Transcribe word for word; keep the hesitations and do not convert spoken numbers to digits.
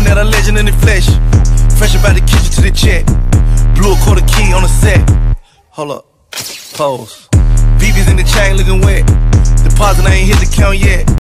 at a legend in the flesh. Fresh about the kitchen to the check. Blew a quarter key on the set. Hold up, pose. B B's in the chain looking wet. Deposit, I ain't hit the count yet.